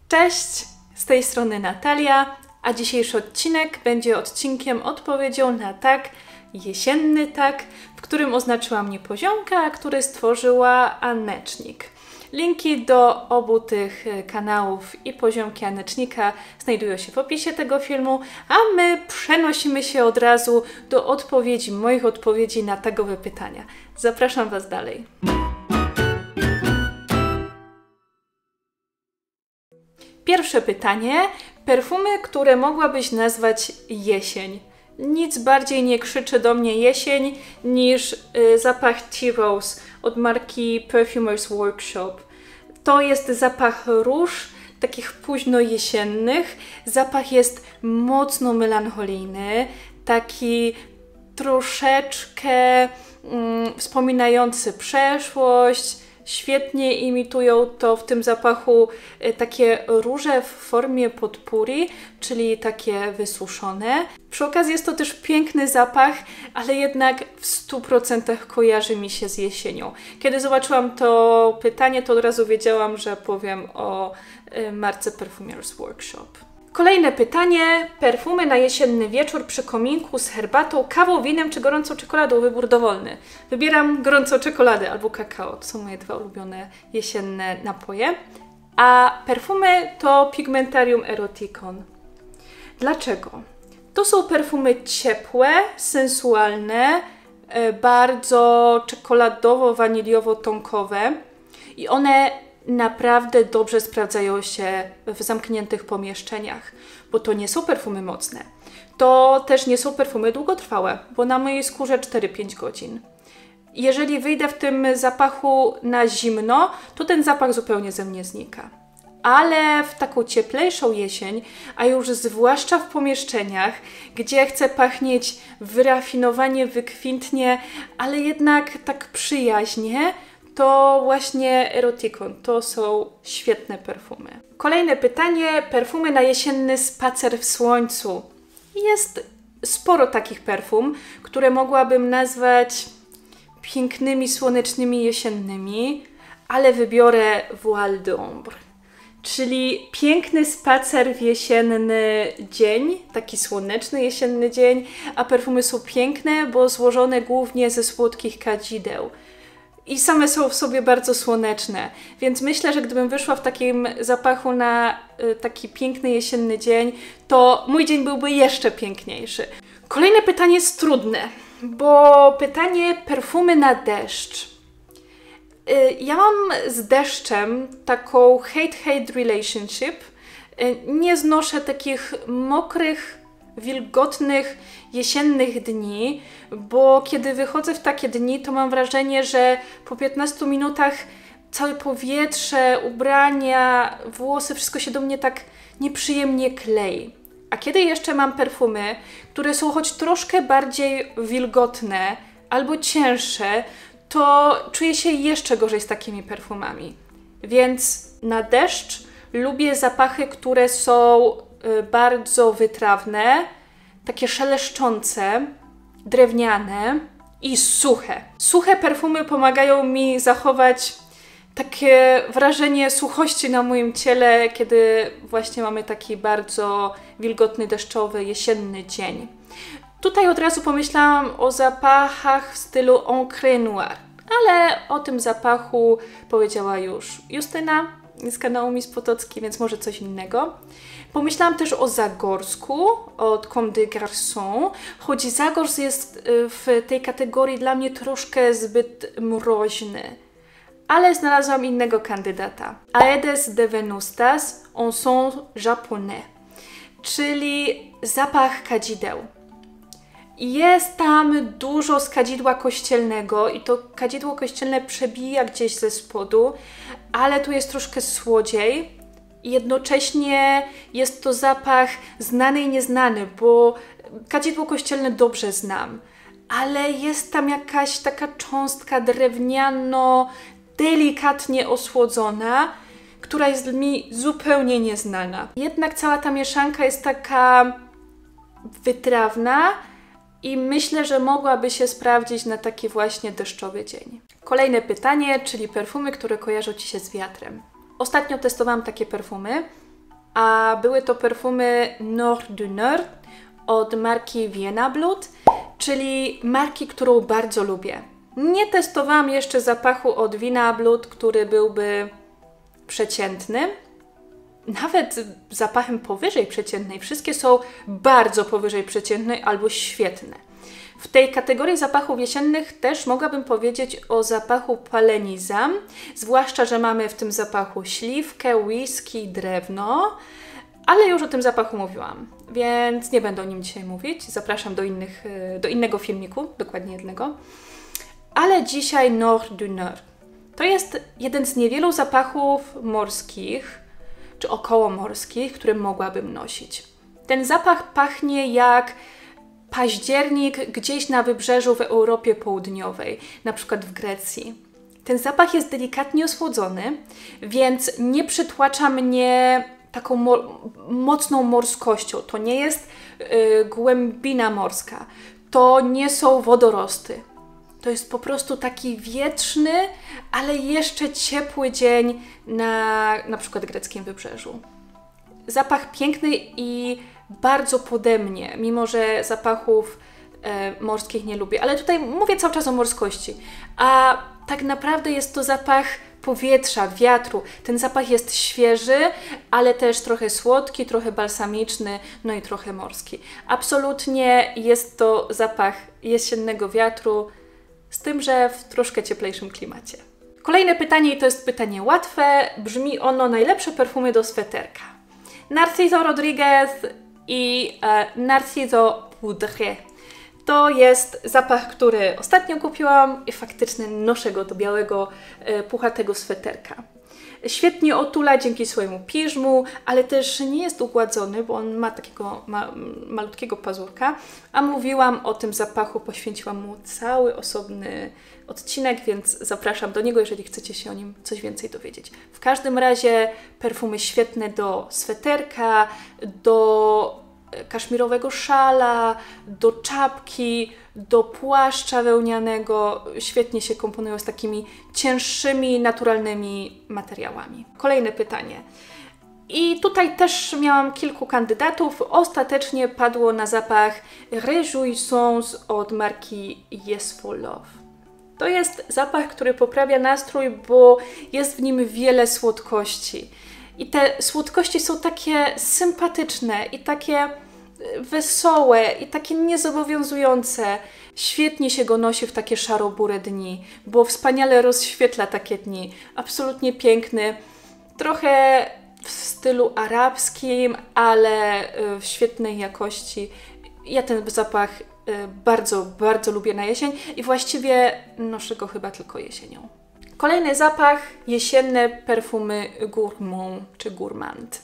Cześć, z tej strony Natalia, a dzisiejszy odcinek będzie odpowiedzią na tak, jesienny tak, w którym oznaczyłam niepoziomka, a który stworzyła Annecznik. Linki do obu tych kanałów i poziomki Annecznika znajdują się w opisie tego filmu, a my przenosimy się od razu do moich odpowiedzi na tagowe pytania. Zapraszam Was dalej. Pierwsze pytanie. Perfumy, które mogłabyś nazwać jesień. Nic bardziej nie krzyczy do mnie jesień niż zapach Tea Rose od marki Perfumer's Workshop. To jest zapach róż, takich późno jesiennych. Zapach jest mocno melancholijny, taki troszeczkę wspominający przeszłość. Świetnie imitują to w tym zapachu takie róże w formie potpuri, czyli takie wysuszone. Przy okazji jest to też piękny zapach, ale jednak w 100% kojarzy mi się z jesienią. Kiedy zobaczyłam to pytanie, to od razu wiedziałam, że powiem o marce Perfumer's Workshop. Kolejne pytanie. Perfumy na jesienny wieczór przy kominku z herbatą, kawą, winem czy gorącą czekoladą? Wybór dowolny. Wybieram gorącą czekoladę albo kakao. To są moje dwa ulubione jesienne napoje. A perfumy to Pigmentarium Eroticon. Dlaczego? To są perfumy ciepłe, sensualne, bardzo czekoladowo-waniliowo-tonkowe i one naprawdę dobrze sprawdzają się w zamkniętych pomieszczeniach, bo to nie są perfumy mocne. To też nie są perfumy długotrwałe, bo na mojej skórze 4-5 godzin. Jeżeli wyjdę w tym zapachu na zimno, to ten zapach zupełnie ze mnie znika. Ale w taką cieplejszą jesień, a już zwłaszcza w pomieszczeniach, gdzie chcę pachnieć wyrafinowanie, wykwintnie, ale jednak tak przyjaźnie, to właśnie Eroticon. To są świetne perfumy. Kolejne pytanie. Perfumy na jesienny spacer w słońcu. Jest sporo takich perfum, które mogłabym nazwać pięknymi, słonecznymi, jesiennymi, ale wybiorę Voile d'Ombre. Czyli piękny spacer w jesienny dzień, taki słoneczny jesienny dzień, a perfumy są piękne, bo złożone głównie ze słodkich kadzideł. I same są w sobie bardzo słoneczne, więc myślę, że gdybym wyszła w takim zapachu na taki piękny jesienny dzień, to mój dzień byłby jeszcze piękniejszy. Kolejne pytanie jest trudne, bo pytanie perfumy na deszcz. Ja mam z deszczem taką hate-hate relationship. Nie znoszę takich mokrych, wilgotnych, jesiennych dni, bo kiedy wychodzę w takie dni, to mam wrażenie, że po 15 minutach całe powietrze, ubrania, włosy, wszystko się do mnie tak nieprzyjemnie klei. A kiedy jeszcze mam perfumy, które są choć troszkę bardziej wilgotne albo cięższe, to czuję się jeszcze gorzej z takimi perfumami. Więc na deszcz lubię zapachy, które są bardzo wytrawne, takie szeleszczące, drewniane i suche. Suche perfumy pomagają mi zachować takie wrażenie suchości na moim ciele, kiedy właśnie mamy taki bardzo wilgotny, deszczowy, jesienny dzień. Tutaj od razu pomyślałam o zapachach w stylu Encre Noir, ale o tym zapachu powiedziała już Justyna z kanału Miss Potocki, więc może coś innego. Pomyślałam też o Zagorsku od Comme des Garçons, choć Zagors jest w tej kategorii dla mnie troszkę zbyt mroźny. Ale znalazłam innego kandydata. Aedes de Venustas en son japonais, czyli zapach kadzideł. Jest tam dużo z kadzidła kościelnego i to kadzidło kościelne przebija gdzieś ze spodu, ale tu jest troszkę słodziej. Jednocześnie jest to zapach znany i nieznany, bo kadzidło kościelne dobrze znam, ale jest tam jakaś taka cząstka drewniano, delikatnie osłodzona, która jest mi zupełnie nieznana. Jednak cała ta mieszanka jest taka wytrawna i myślę, że mogłaby się sprawdzić na taki właśnie deszczowy dzień. Kolejne pytanie, czyli perfumy, które kojarzą Ci się z wiatrem. Ostatnio testowałam takie perfumy a były to perfumy Nord du Nord od marki Vienna Blood, czyli marki, którą bardzo lubię. Nie testowałam jeszcze zapachu od Vienna Blood, który byłby przeciętny. Nawet zapachem powyżej przeciętnej. Wszystkie są bardzo powyżej przeciętnej albo świetne. W tej kategorii zapachów jesiennych też mogłabym powiedzieć o zapachu Paleniza, zwłaszcza, że mamy w tym zapachu śliwkę, whisky, drewno, ale już o tym zapachu mówiłam, więc nie będę o nim dzisiaj mówić. Zapraszam do innego filmiku, dokładnie jednego. Ale dzisiaj Nord du Nord. To jest jeden z niewielu zapachów morskich, czy okołomorskich, które mogłabym nosić. Ten zapach pachnie jak październik gdzieś na wybrzeżu w Europie Południowej, na przykład w Grecji. Ten zapach jest delikatnie osłodzony, więc nie przytłacza mnie taką mocną morskością. To nie jest głębina morska. To nie są wodorosty. To jest po prostu taki wietrzny, ale jeszcze ciepły dzień na przykład greckim wybrzeżu. Zapach piękny i bardzo pode mnie, mimo że zapachów morskich nie lubię. Ale tutaj mówię cały czas o morskości. A tak naprawdę jest to zapach powietrza, wiatru. Ten zapach jest świeży, ale też trochę słodki, trochę balsamiczny, no i trochę morski. Absolutnie jest to zapach jesiennego wiatru, z tym, że w troszkę cieplejszym klimacie. Kolejne pytanie, i to jest pytanie łatwe, brzmi ono: najlepsze perfumy do sweterka. Narciso Rodriguez i Narciso Poudre. To jest zapach, który ostatnio kupiłam i faktycznie noszę go do białego, puchatego sweterka. Świetnie otula dzięki swojemu piżmu, ale też nie jest ugładzony, bo on ma takiego malutkiego pazurka. A mówiłam o tym zapachu, poświęciłam mu cały osobny odcinek, więc zapraszam do niego, jeżeli chcecie się o nim coś więcej dowiedzieć. W każdym razie perfumy świetne do sweterka, do kaszmirowego szala, do czapki, do płaszcza wełnianego. Świetnie się komponują z takimi cięższymi, naturalnymi materiałami. Kolejne pytanie. I tutaj też miałam kilku kandydatów. Ostatecznie padło na zapach Réjouissance od marki Yes for Love. To jest zapach, który poprawia nastrój, bo jest w nim wiele słodkości. I te słodkości są takie sympatyczne i takie wesołe i takie niezobowiązujące. Świetnie się go nosi w takie szaro-burę dni, bo wspaniale rozświetla takie dni. Absolutnie piękny. Trochę w stylu arabskim, ale w świetnej jakości. Ja ten zapach bardzo, bardzo lubię na jesień i właściwie noszę go chyba tylko jesienią. Kolejny zapach, jesienne perfumy Gourmand czy Gourmand.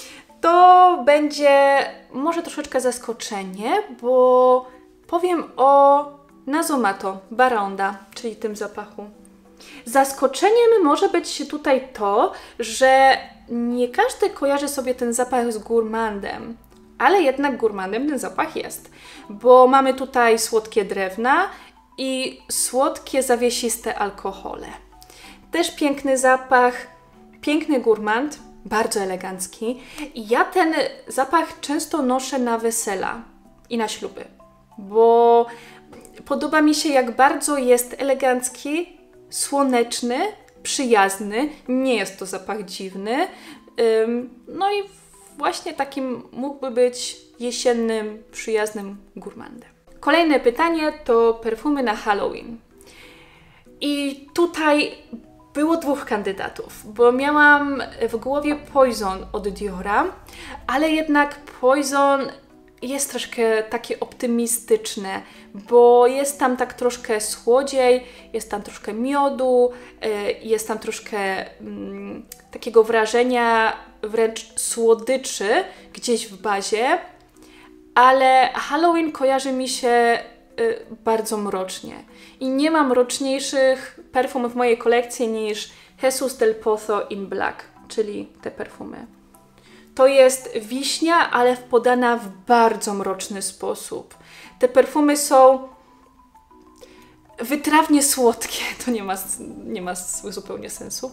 To będzie może troszeczkę zaskoczenie, bo powiem o Nasomatto Baronda, czyli tym zapachu. Zaskoczeniem może być tutaj to, że nie każdy kojarzy sobie ten zapach z Gourmandem, ale jednak Gourmandem ten zapach jest, bo mamy tutaj słodkie drewna i słodkie, zawiesiste alkohole. Też piękny zapach, piękny Gourmand, bardzo elegancki. I ja ten zapach często noszę na wesela i na śluby, bo podoba mi się, jak bardzo jest elegancki, słoneczny, przyjazny. Nie jest to zapach dziwny. No i właśnie takim mógłby być jesiennym, przyjaznym Gourmandem. Kolejne pytanie to perfumy na Halloween. I tutaj było dwóch kandydatów, bo miałam w głowie Poison od Diora, ale jednak Poison jest troszkę takie optymistyczne, bo jest tam tak troszkę słodziej, jest tam troszkę miodu, jest tam troszkę takiego wrażenia wręcz słodyczy gdzieś w bazie, ale Halloween kojarzy mi się bardzo mrocznie. I nie mam mroczniejszych perfum w mojej kolekcji niż Jesus del Pozo in Black, czyli te perfumy. To jest wiśnia, ale podana w bardzo mroczny sposób. Te perfumy są wytrawnie słodkie, to nie ma zupełnie sensu,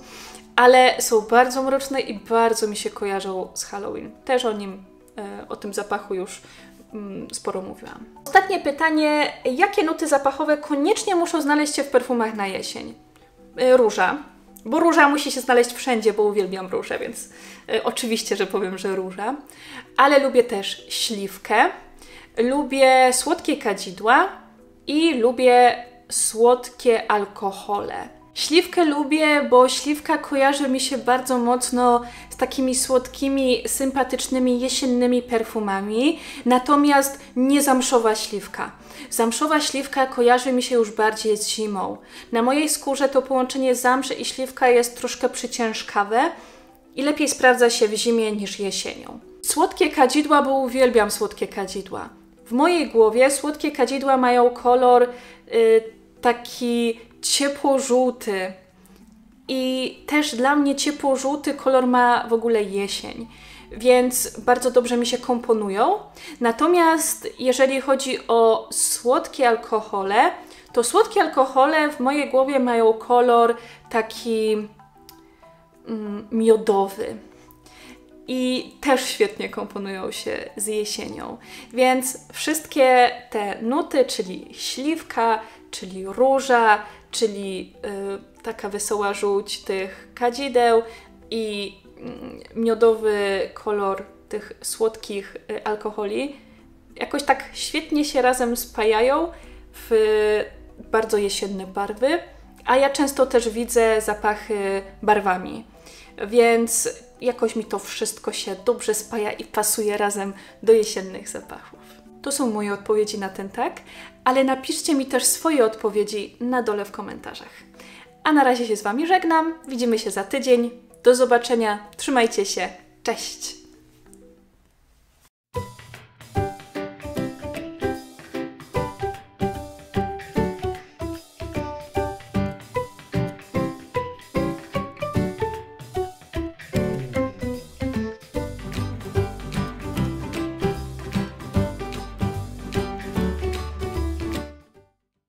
ale są bardzo mroczne i bardzo mi się kojarzą z Halloween. Też o tym zapachu już sporo mówiłam. Ostatnie pytanie, jakie nuty zapachowe koniecznie muszą znaleźć się w perfumach na jesień? Róża, bo róża musi się znaleźć wszędzie, bo uwielbiam różę, więc oczywiście, że powiem, że róża. Ale lubię też śliwkę, lubię słodkie kadzidła i lubię słodkie alkohole. Śliwkę lubię, bo śliwka kojarzy mi się bardzo mocno z takimi słodkimi, sympatycznymi, jesiennymi perfumami, natomiast nie zamszowa śliwka. Zamszowa śliwka kojarzy mi się już bardziej z zimą. Na mojej skórze to połączenie zamszy i śliwka jest troszkę przyciężkawe i lepiej sprawdza się w zimie niż jesienią. Słodkie kadzidła, bo uwielbiam słodkie kadzidła. W mojej głowie słodkie kadzidła mają kolor taki ciepło-żółty i też dla mnie ciepło-żółty kolor ma w ogóle jesień, więc bardzo dobrze mi się komponują. Natomiast jeżeli chodzi o słodkie alkohole, to słodkie alkohole w mojej głowie mają kolor taki miodowy. I też świetnie komponują się z jesienią. Więc wszystkie te nuty, czyli śliwka, czyli róża, czyli taka wesoła żółć tych kadzideł i miodowy kolor tych słodkich alkoholi, jakoś tak świetnie się razem spajają w bardzo jesienne barwy, a ja często też widzę zapachy barwami, więc jakoś mi to wszystko się dobrze spaja i pasuje razem do jesiennych zapachów. To są moje odpowiedzi na ten tak, ale napiszcie mi też swoje odpowiedzi na dole w komentarzach. A na razie się z Wami żegnam, widzimy się za tydzień, do zobaczenia, trzymajcie się, cześć!